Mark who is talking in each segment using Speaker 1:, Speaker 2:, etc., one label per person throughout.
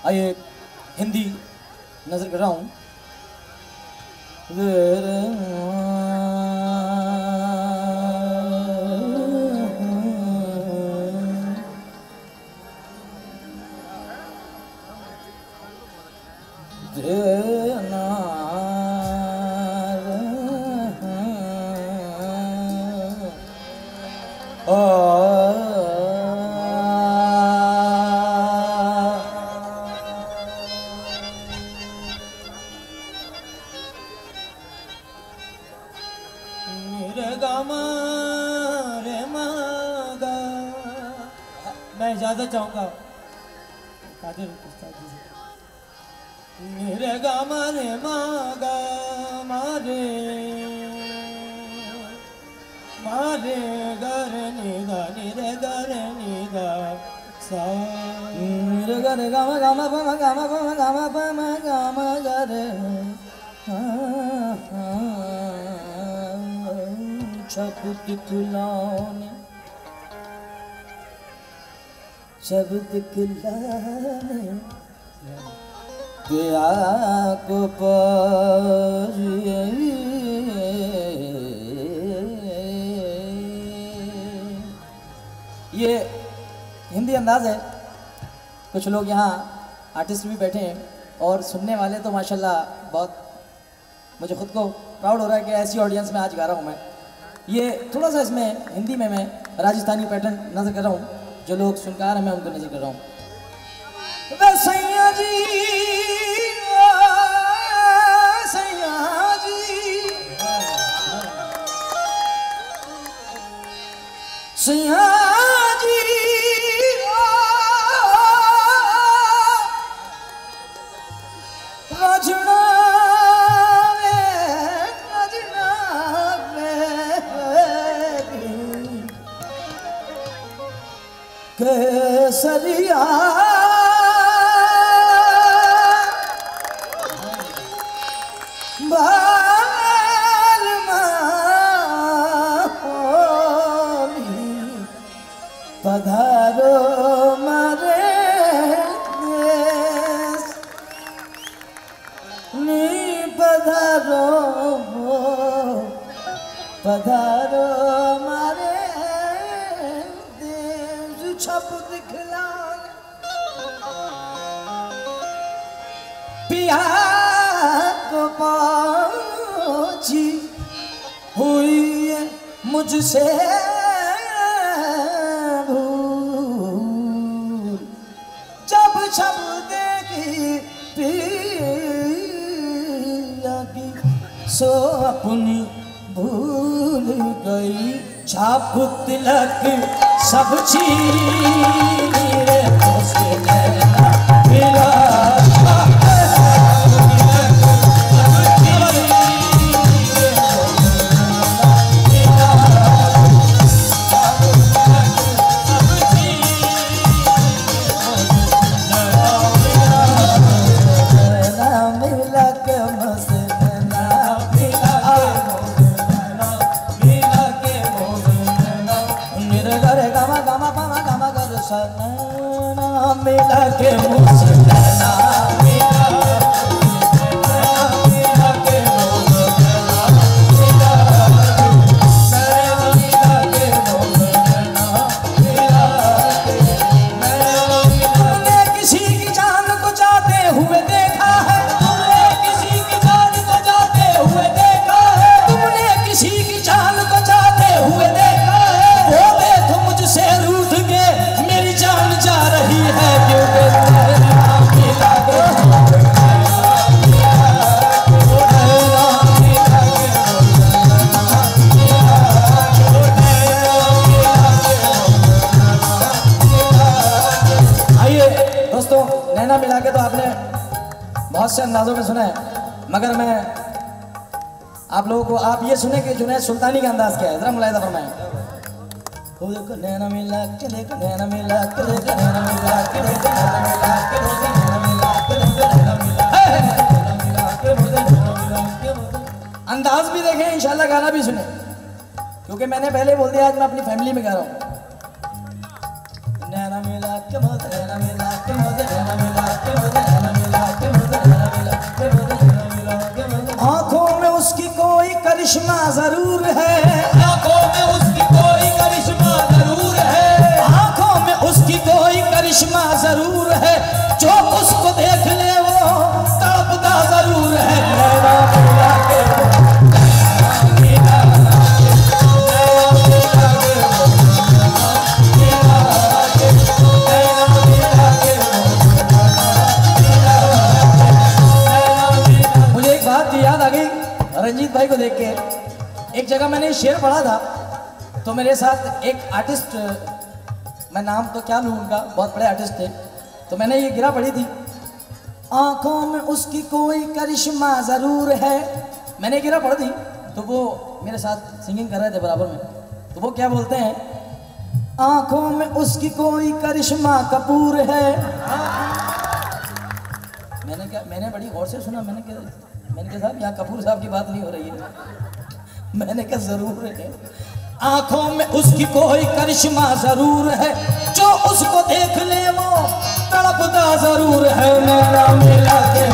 Speaker 1: आइए हिंदी नजर कर रहा हूँ। मैं इजाजत चाहूंगा कादिर उस्ताद जी से। मेरे गा मारे मागा मारे मारे गर निगा निरे गर निगा सा निरे गर गामा गामा पमा गामा पमा गामा पमा गामा गर शब्द खिलाने शब्द खिलाने गया को पर ये हिंदी अंदाज है। कुछ लोग यहाँ आर्टिस्ट भी बैठे हैं और सुनने वाले तो माशाल्लाह बहुत, मुझे खुद को प्राउड हो रहा है कि ऐसी ऑडियंस में आज गा रहा हूँ मैं। ये थोड़ा सा इसमें हिंदी में मैं राजस्थानी पैटर्न नजर कर रहा हूँ। जो लोग सुनकार हैं मैं उनको नजर कर रहा हूँ। सैया जी सैया जी सैया जी रजना केसरिया बाल पधारो मारे देश नी पधारो पधारो मारे शब्द खिलाने पिया को पहुंची हुई है मुझसे भूल जब शब्द की पिया की सो अपनी भूल गई छाप तिलक सब चीज रे से मिला मिला के मुझसे मिला के तो आपने बहुत से अंदाजों में सुना है, मगर मैं आप लोगों को आप ये सुने कि जुनैद सुल्तानी का अंदाज क्या है, जरा मुलाहिजा फरमाएं। नैना मिला के देखो नैना मिला के देखो नैना मिला के देखो नैना मिला के देखो नैना मिला के देखो नैना मिला के देखो। अंदाज भी देखें, इंशाल्लाह गाना भी सुने, क्योंकि मैंने पहले बोल दिया आज मैं अपनी फैमिली में गा रहा हूँ। नैना मिला के नैना मिला के नैना मिला के जगह मैंने शेर पढ़ा था, तो मेरे साथ एक आर्टिस्ट, मैं नाम तो क्या लूँ उनका, बहुत बड़े आर्टिस्ट थे, तो मैंने ये गिरा पढ़ी थी, आंखों में उसकी कोई करिश्मा जरूर है। मैंने गिरा पढ़ दी, तो वो मेरे साथ सिंगिंग कर रहे थे बराबर में, तो वो क्या बोलते हैं, आंखों में उसकी कोई करिश्मा कपूर है। मैंने बड़ी गौर से सुना, मैंने कहा साहब यहाँ कपूर साहब की बात नहीं हो रही है। मैंने कहा जरूर है, आंखों में उसकी कोई करिश्मा जरूर है, जो उसको देख ले वो तड़पता जरूर है। मेरा मिला के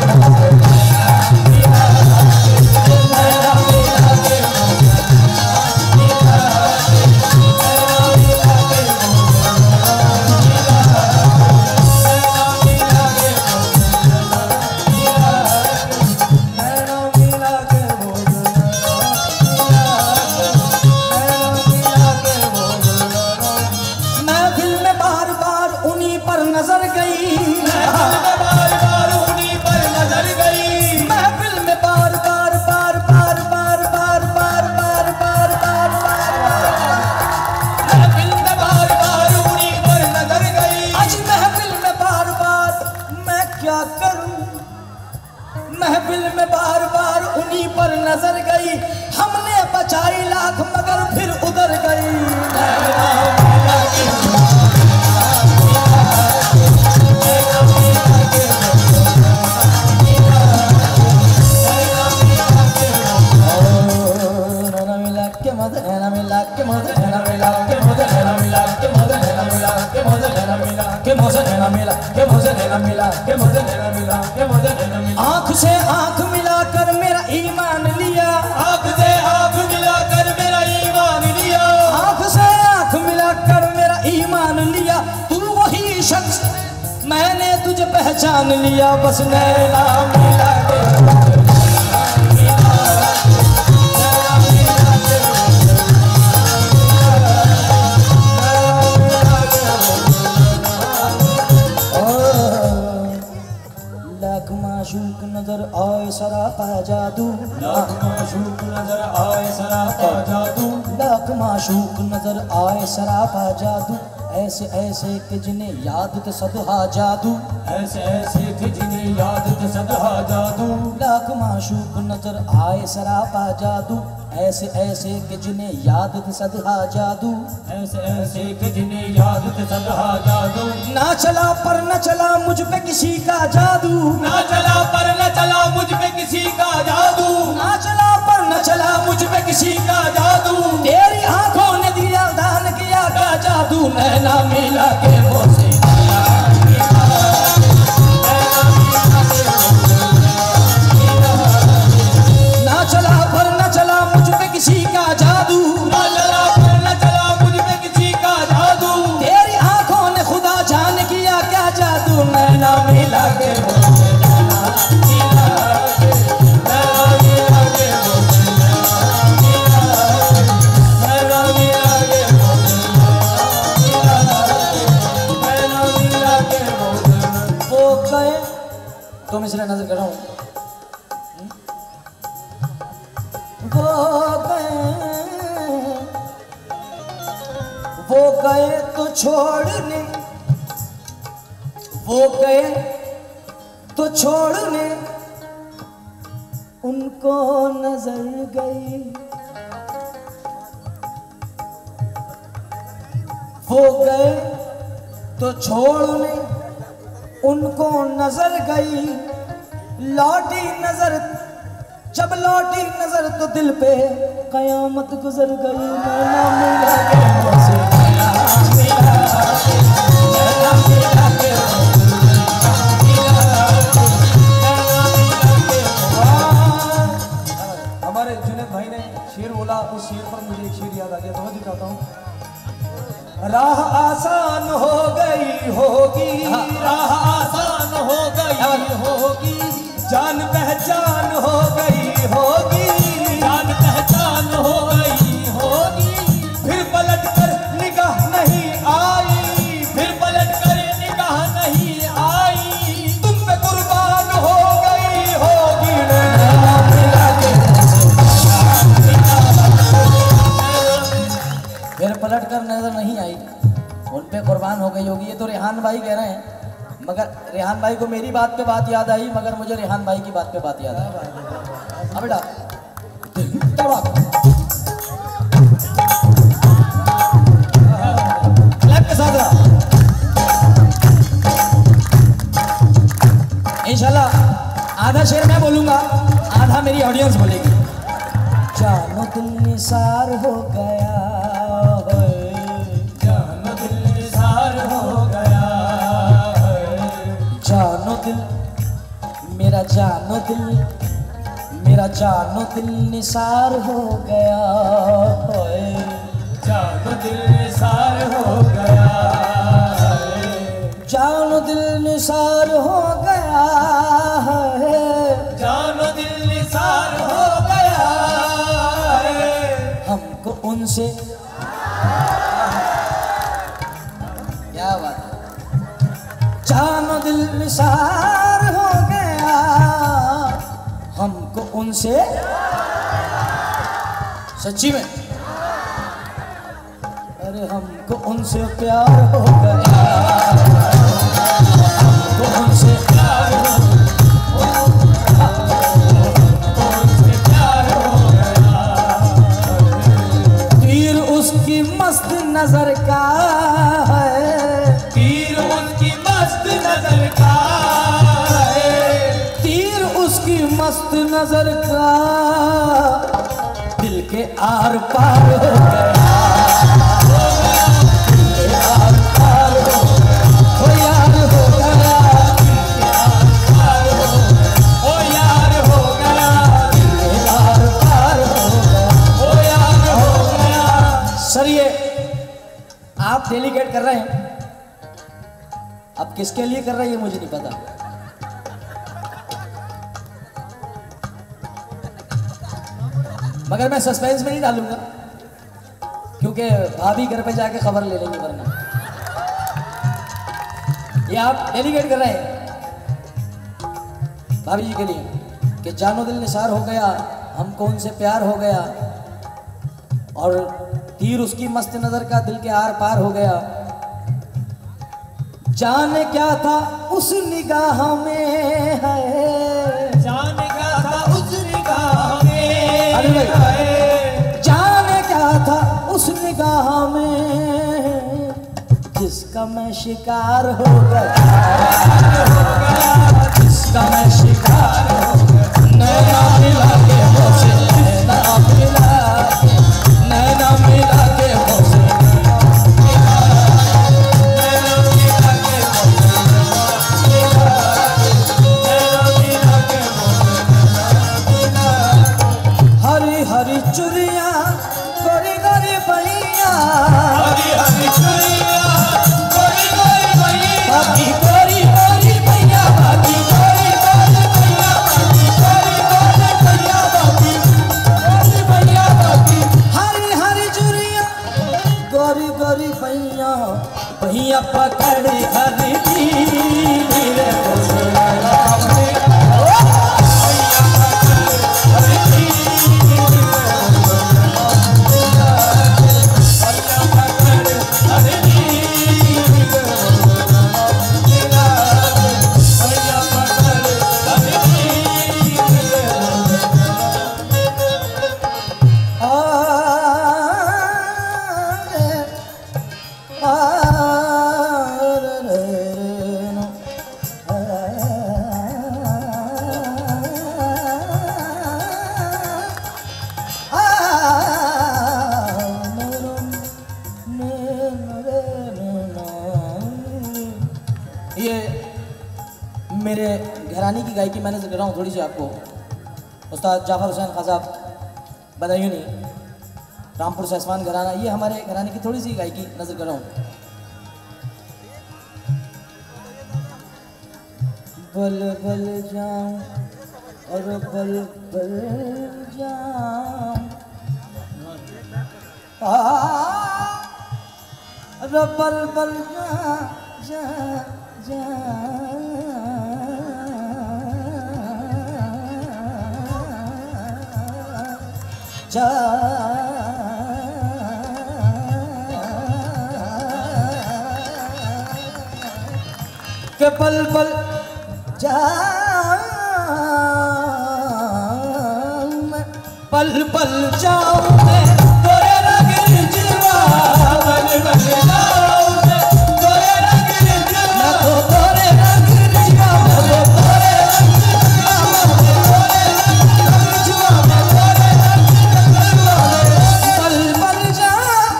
Speaker 1: महफिल में बार बार उन्हीं पर नजर गई, हमने बचाई लाख मगर फिर उधर गई। आंख से आंख मिलाकर मेरा ईमान लिया,
Speaker 2: आंख से आंख मिलाकर मेरा ईमान लिया,
Speaker 1: आंख से आंख मिलाकर मेरा ईमान लिया। तू वही शख्स, मैंने तुझे पहचान लिया, बस नैना मिला के माशूक नजर आए सरापा जादू,
Speaker 2: लाख माशूक नजर आए सरापा जादू,
Speaker 1: लाख माशूक नजर आए सरापा जादू, ऐसे ऐसे कि जिन्हें याद ते सदहा जादू,
Speaker 2: ऐसे ऐसे कि जिन्हें याद ते सदहा जादू।
Speaker 1: लाख माशूक नजर आए सरापा जादू, ऐसे ऐसे कि जिन्हें याद ते सदहा जादू,
Speaker 2: ऐसे ऐसे कि जिन्हें याद ते सदहा जादू।
Speaker 1: ना चला पर न चला मुझ पे किसी का जादू,
Speaker 2: ना चला पर न चला मुझ पे किसी का जादू,
Speaker 1: ना चला पर न चला मुझ पे किसी का जादू। तेरी आंखों ने दिया दान किया क्या जादू, नैना मिला के मोसे ना चला पर न चला मुझ पे किसी का जादू,
Speaker 2: ना चला पर न चला मुझ पे किसी का जादू।
Speaker 1: तेरी आंखों ने खुदा जान किया क्या जादू, नैना मिला के तुम इसलिए नजर कर रहा हूं, वो गए तो छोड़ने, वो गए तो छोड़ने, उनको नजर गई, वो गए तो छोड़ने, उनको नजर गई। लौटी नजर, जब लौटी नजर तो दिल पे कयामत गुजर गई। नैना मिला
Speaker 2: हमारे जुनैद भाई ने शेर बोला, उस शेर पर मुझे एक शेर याद आ गया, समझ चाहता हूँ। राह आसान हो गई होगी, राह आसान हो गई होगी, जान पहचान हो गई होगी, जान पहचान हो गई होगी। फिर पलट कर निगाह नहीं आई, फिर पलट कर निगाह नहीं आई, तुम पे कुर्बान हो गई होगी।
Speaker 1: पे कुर्बान हो गई होगी। ये तो रेहान भाई कह रहे हैं, मगर रेहान भाई को मेरी बात पे बात याद आई, मगर मुझे रेहान भाई की बात पे बात याद आई। अब बेटा क्लैप के साथ इंशाल्लाह आधा शेर मैं बोलूंगा, आधा मेरी ऑडियंस बोलेगी। जानो दिल निसार हो गया,
Speaker 2: जानो दिल निसार हो गया,
Speaker 1: जानो दिल मेरा, जानो दिल मेरा, जानो दिल निसार हो गया,
Speaker 2: जानो दिल निसार हो गया,
Speaker 1: जानो दिल निसार हो गया है,
Speaker 2: जानो दिल निसार हो गया,
Speaker 1: हमको उनसे क्या बात है, जानो दिल निसार हो गया, हमको उनसे सच्ची में, अरे हमको उनसे प्यार हो गया, हमको उनसे प्यार हो गया, तीर उसकी मस्त नजर का है,
Speaker 2: तीर उसकी मस्त नजर का है,
Speaker 1: तीर उसकी मस्त नजर का दिल के आर पार हो गया, दिल के आर पार हो गया, ओ यार हो गया,
Speaker 2: ओ यार हो गया,
Speaker 1: दिल के आर पार हो गया,
Speaker 2: ओ यार हो गया।
Speaker 1: सर ये आप डेलीगेट कर रहे हैं, अब किसके लिए कर रहे हैं ये मुझे नहीं पता। मगर मैं सस्पेंस में नहीं डालूंगा, क्योंकि भाभी घर पे जाके खबर ले लेंगे, वरना ये आप डेलीगेट कर रहे हैं भाभी जी के लिए कि जानो दिल निसार हो गया, हमको उनसे प्यार हो गया, और तीर उसकी मस्त नजर का दिल के आर पार हो गया, जाने क्या था उस निगाह में है,
Speaker 2: जाने क्या था उस निगाह में,
Speaker 1: अरे भाई, जाने क्या था उस निगाह में, जिसका मैं शिकार हो गया, जिसका मैं शिकार हो गया, नैना मिला के मुझसे, नैना मिला के, नैना मिला के मुझसे, हरी हरी चुरिया गोरी गोरी भैया,
Speaker 2: हरी हरी चुरिया गोरी गोरी भैया,
Speaker 1: बाकी गोरी गोरी भैया, बाकी गोरी गोरी भैया, बाकी गोरी गोरी भैया, बाकी गोरी भैया, बाकी हरी हरी चुरिया गोरी गोरी भैया, भैया पकड़ी हरी धीरे ये मेरे घराने की गायकी मैंने कर रहा हूँ थोड़ी सी आपको। उस्ताद जाफर हुसैन खान साहब बदायूनी, रामपुर सैसवान घराना, ये हमारे घराने की थोड़ी सी गायकी नजर कर रहा हूँ। बल बल जाऊं और बल बल जाऊं, अरे बल बल जा जा जा के पल पल जाऊं मैं, पल पल जाऊं मैं तोरे रंग रिझवा, पल पल जाऊं मैं तोरे रंग रिझवा, मैं तो तोरे रंग रिझवा, मैं तोरे रंग रिझवा, मैं तोरे रंग रिझवा, पल पल जाऊं,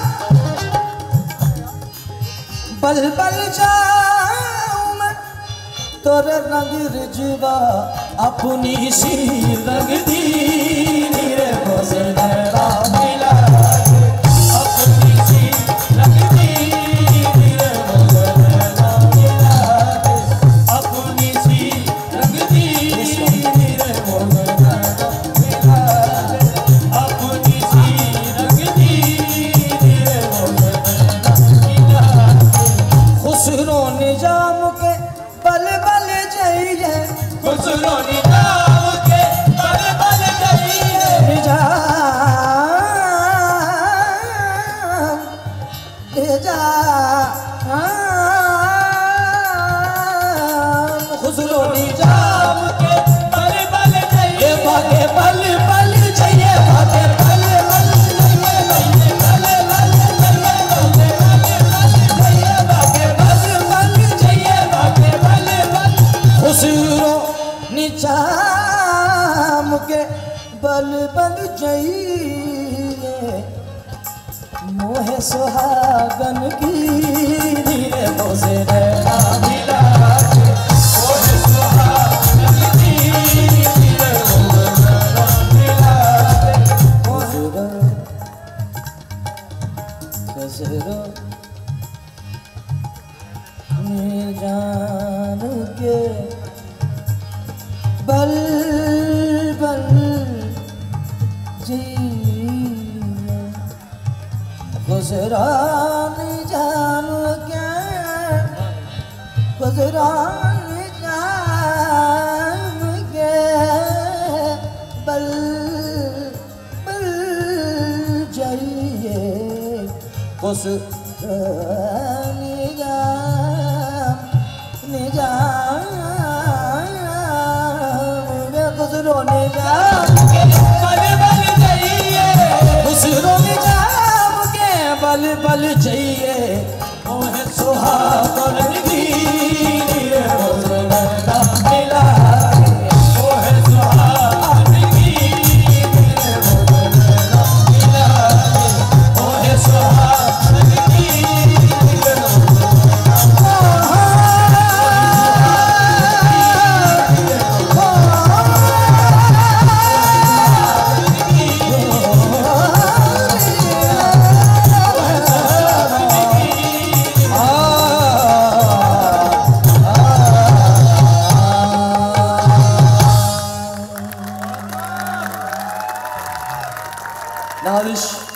Speaker 1: पल पल जाऊं मैं तोरे रंग रिझवा, अपनी सी रंग दी रे बसे नैना मिला के, अपनी सी रंग दी रे बसे नैना मिला के, अपनी सी रंग दी रे बसे नैना मिला के, अपनी सी रंग दी रे बसे नैना मिला के, खुसरो निजाम के बल बल जाइए, खुसरो निजाम के बल बल जाइए, निजाम निजाम, खुसरो निजाम के बल बल जाइए, भागे बल बल जाइए, भागे बल बल जाइए, बल बल जाइए, भागे बल बल जाइए, भागे बल बल, खुसरो निजाम के बल बल जाइए, मोहे सुहागन की रे बोसे नैना मिला के, मोहे सुहागन की रे बोसे नैना मिला के, खुसरो खुसरो निजाम के बल बल जाइए, खुसरो निजाम के, खुसरो निजाम के बल बल जाइए, खुसरो निजाम निजाम, खुसरो निजाम के बल बल जाइए, खुसरो निजाम के बल बल जाइए, मोहे सुहागन की रे बोसे नैना मिला के, मोहे सुहागन की रे बोसे नैना मिला के, मोहे सुहागन की रे बोसे Nariz